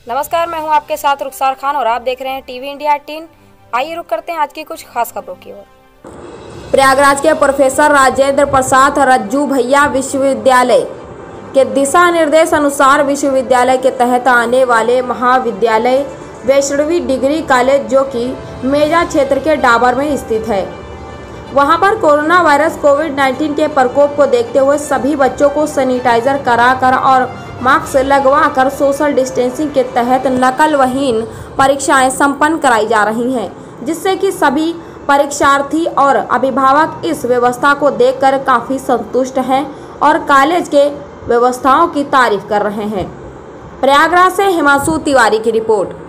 नमस्कार, मैं हूं आपके साथ रुखसार खान और आप देख रहे हैं टीवी इंडिया 18। आइए रुक करते हैं आज की कुछ खास खबरों की ओर। प्रयागराज के प्रोफेसर राजेंद्र प्रसाद रज्जू भैया विश्वविद्यालय के दिशा निर्देश अनुसार विश्वविद्यालय के तहत आने वाले महाविद्यालय वैष्णवी डिग्री कॉलेज, जो कि मेजा क्षेत्र के डाबर में स्थित है, वहां पर कोरोना वायरस कोविड-19 के प्रकोप को देखते हुए सभी बच्चों को सैनिटाइजर कराकर और मास्क लगवाकर सोशल डिस्टेंसिंग के तहत नकलविहीन परीक्षाएं संपन्न कराई जा रही हैं, जिससे कि सभी परीक्षार्थी और अभिभावक इस व्यवस्था को देखकर काफ़ी संतुष्ट हैं और कॉलेज के व्यवस्थाओं की तारीफ कर रहे हैं। प्रयागराज से हिमांशु तिवारी की रिपोर्ट।